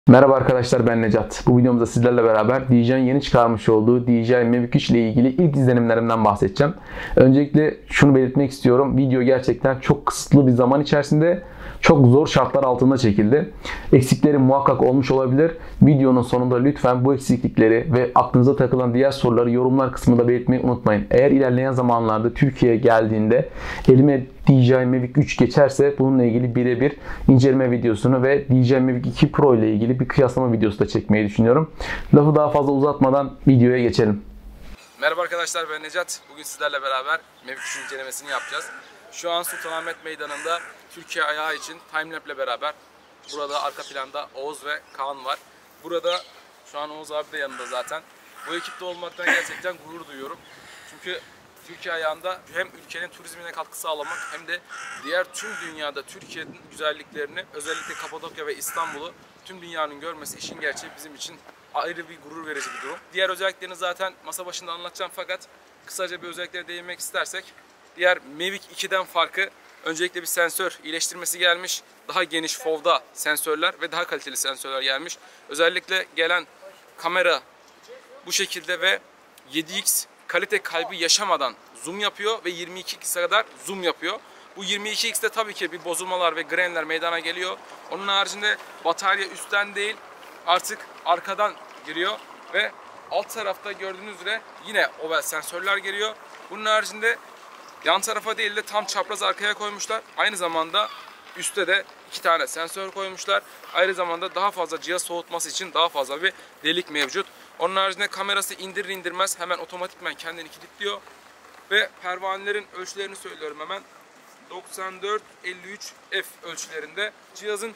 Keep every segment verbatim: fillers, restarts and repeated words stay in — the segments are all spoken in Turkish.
Merhaba arkadaşlar, ben Necat. Bu videomuzda sizlerle beraber D J I'nin yeni çıkarmış olduğu D J I Mavic üç ile ilgili ilk izlenimlerimden bahsedeceğim. Öncelikle şunu belirtmek istiyorum. Video gerçekten çok kısıtlı bir zaman içerisinde çok zor şartlar altında çekildi. Eksikleri muhakkak olmuş olabilir. Videonun sonunda lütfen bu eksiklikleri ve aklınıza takılan diğer soruları yorumlar kısmında belirtmeyi unutmayın. Eğer ilerleyen zamanlarda Türkiye'ye geldiğinde elime D J I Mavic üç geçerse bununla ilgili birebir inceleme videosunu ve D J I Mavic iki Pro ile ilgili bir kıyaslama videosu da çekmeyi düşünüyorum. Lafı daha fazla uzatmadan videoya geçelim. Merhaba arkadaşlar, ben Necat. Bugün sizlerle beraber Mavic üçün incelemesini yapacağız. Şu an Sultanahmet Meydanı'nda Türkiye ayağı için Timelapse ile beraber. Burada arka planda Oğuz ve Kaan var. Burada şu an Oğuz abi de yanında zaten. Bu ekipte olmaktan gerçekten gurur duyuyorum. Çünkü Türkiye ayağında hem ülkenin turizmine katkı sağlamak hem de diğer tüm dünyada Türkiye'nin güzelliklerini, özellikle Kapadokya ve İstanbul'u tüm dünyanın görmesi işin gerçeği bizim için ayrı bir gurur verici bir durum. Diğer özelliklerini zaten masa başında anlatacağım, fakat kısaca bir özelliklere değinmek istersek diğer Mavic ikiden farkı öncelikle bir sensör iyileştirmesi gelmiş. Daha geniş fovda sensörler ve daha kaliteli sensörler gelmiş. Özellikle gelen kamera bu şekilde ve yedi x kalite kaybı yaşamadan zoom yapıyor ve yirmi iki x'e kadar zoom yapıyor. Bu yirmi iki x'te tabii ki bir bozulmalar ve grainler meydana geliyor. Onun haricinde batarya üstten değil artık arkadan giriyor ve alt tarafta gördüğünüz üzere yine oval sensörler geliyor. Bunun haricinde yan tarafa değil de tam çapraz arkaya koymuşlar. Aynı zamanda üstte de iki tane sensör koymuşlar. Aynı zamanda daha fazla cihaz soğutması için daha fazla bir delik mevcut. Onun haricinde kamerası indirir indirmez hemen otomatikman kendini kilitliyor. Ve pervanelerin ölçülerini söylüyorum hemen. doksan dört elli üç F ölçülerinde. Cihazın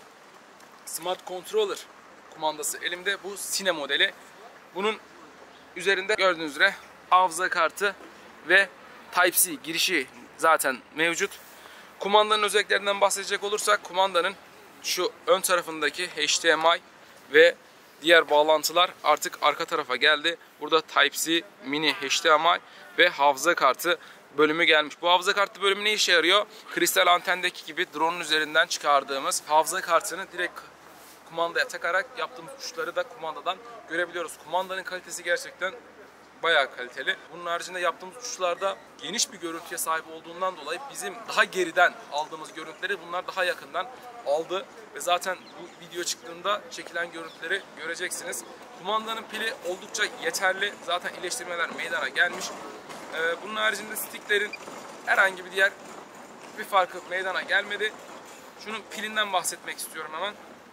Smart Controller kumandası elimde. Bu Cine modeli. Bunun üzerinde gördüğünüz üzere hafıza kartı ve Type-C girişi zaten mevcut. Kumandanın özelliklerinden bahsedecek olursak kumandanın şu ön tarafındaki H D M I ve diğer bağlantılar artık arka tarafa geldi. Burada Type-C, mini H D M I ve hafıza kartı bölümü gelmiş. Bu hafıza kartı bölümü ne işe yarıyor? Kristal antendeki gibi drone'un üzerinden çıkardığımız hafıza kartını direkt kumandaya takarak yaptığımız uçuşları da kumandadan görebiliyoruz. Kumandanın kalitesi gerçekten bayağı kaliteli. Bunun haricinde yaptığımız uçuşlarda geniş bir görüntüye sahip olduğundan dolayı bizim daha geriden aldığımız görüntüleri bunlar daha yakından aldı. Ve zaten bu video çıktığında çekilen görüntüleri göreceksiniz. Kumandanın pili oldukça yeterli. Zaten iyileştirmeler meydana gelmiş. Bunun haricinde sticklerin herhangi bir diğer bir farkı meydana gelmedi. Şunun pilinden bahsetmek istiyorum hemen.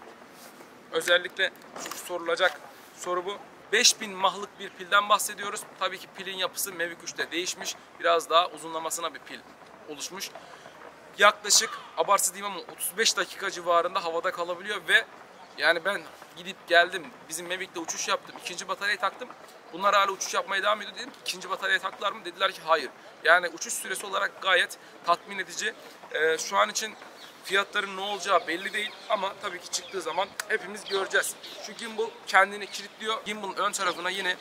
Özellikle sorulacak soru bu. beş bin mahlık bir pilden bahsediyoruz. Tabii ki pilin yapısı Mavic üçte değişmiş. Biraz daha uzunlamasına bir pil oluşmuş. Yaklaşık, abartsız diyeyim ama otuz beş dakika civarında havada kalabiliyor ve yani ben gidip geldim, bizim Mavic'te uçuş yaptım, ikinci bataryayı taktım. Bunlar hala uçuş yapmaya devam ediyor, dedim ki ikinci bataryayı taktılar mı? Dediler ki hayır. Yani uçuş süresi olarak gayet tatmin edici. Ee, şu an için fiyatların ne olacağı belli değil ama tabii ki çıktığı zaman hepimiz göreceğiz. Şu gimbal kendini kilitliyor. Gimbal'ın ön tarafına yine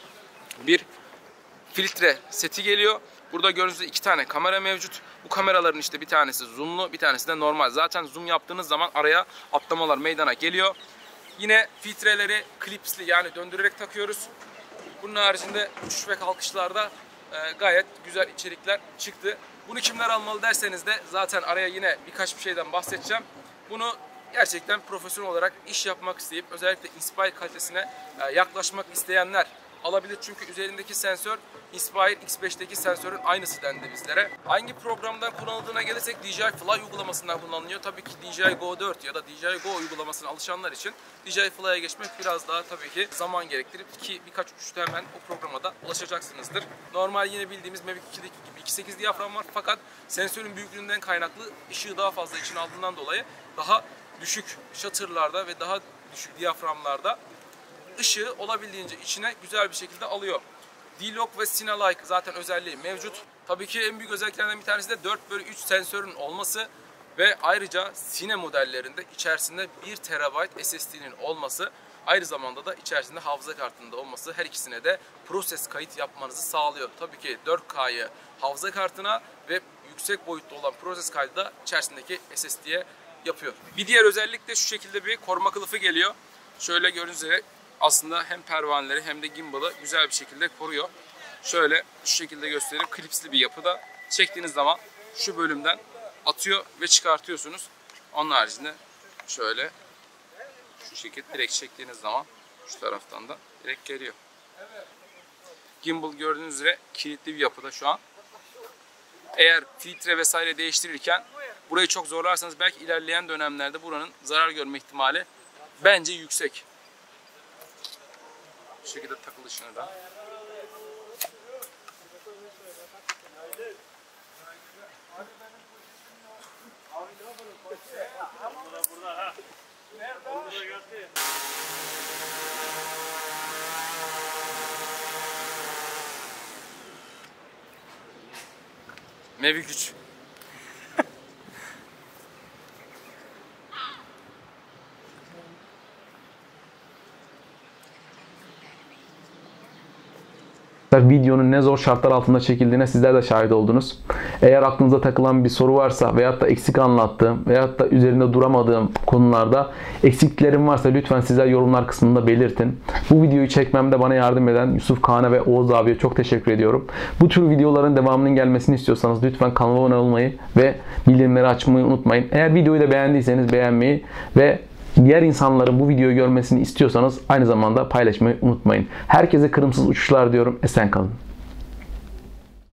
bir filtre seti geliyor. Burada gördüğünüz iki tane kamera mevcut. Bu kameraların işte bir tanesi zoomlu, bir tanesi de normal. Zaten zoom yaptığınız zaman araya atlamalar meydana geliyor. Yine filtreleri klipsli, yani döndürerek takıyoruz. Bunun haricinde uçuş ve kalkışlarda e, gayet güzel içerikler çıktı. Bunu kimler almalı derseniz de zaten araya yine birkaç bir şeyden bahsedeceğim. Bunu gerçekten profesyonel olarak iş yapmak isteyip özellikle Inspire kalitesine e, yaklaşmak isteyenler alabilir. Çünkü üzerindeki sensör Inspire X beşteki sensörün aynısı dendi bizlere. Hangi programdan kullanıldığına gelirsek D J I Fly uygulamasından kullanılıyor. Tabii ki D J I Go dört ya da D J I Go uygulamasına alışanlar için D J I Fly'a geçmek biraz daha tabii ki zaman gerektirip ki birkaç uçuşta hemen o programa da ulaşacaksınızdır. Normal yine bildiğimiz Mavic ikideki gibi iki nokta sekiz diyafram var, fakat sensörün büyüklüğünden kaynaklı ışığı daha fazla içine aldığından dolayı daha düşük shutter'larda ve daha düşük diyaframlarda ışığı olabildiğince içine güzel bir şekilde alıyor. D-Log ve Cine-Like zaten özelliği mevcut. Tabii ki en büyük özelliklerinden bir tanesi de dört bölü üç sensörün olması ve ayrıca Cine modellerinde içerisinde bir terabayt S S D'nin olması, aynı zamanda da içerisinde hafıza kartında olması her ikisine de proses kayıt yapmanızı sağlıyor. Tabii ki dört K'yı hafıza kartına ve yüksek boyutta olan proses kaydı da içerisindeki S S D'ye yapıyor. Bir diğer özellik de şu şekilde bir koruma kılıfı geliyor. Şöyle gördüğünüz üzere aslında hem pervaneleri hem de gimbal'ı güzel bir şekilde koruyor. Şöyle şu şekilde göstereyim. Klipsli bir yapıda. Çektiğiniz zaman şu bölümden atıyor ve çıkartıyorsunuz. Onun haricinde şöyle şu şekilde direkt çektiğiniz zaman şu taraftan da direkt geliyor. Gimbal gördüğünüz üzere kilitli bir yapıda şu an. Eğer filtre vesaire değiştirirken burayı çok zorlarsanız belki ilerleyen dönemlerde buranın zarar görme ihtimali bence yüksek. Bu şekilde takılışını da. Mavic üç. Videonun ne zor şartlar altında çekildiğine sizler de şahit oldunuz. Eğer aklınıza takılan bir soru varsa veyahut da eksik anlattığım veyahut da üzerinde duramadığım konularda eksiklerim varsa lütfen sizler yorumlar kısmında belirtin. Bu videoyu çekmemde bana yardım eden Yusuf Kağan'a ve Oğuz abiye çok teşekkür ediyorum. Bu tür videoların devamının gelmesini istiyorsanız lütfen kanalıma abone olmayı ve bildirimleri açmayı unutmayın. Eğer videoyu da beğendiyseniz beğenmeyi ve diğer insanların bu videoyu görmesini istiyorsanız aynı zamanda paylaşmayı unutmayın. Herkese kırımsız uçuşlar diyorum. Esen kalın.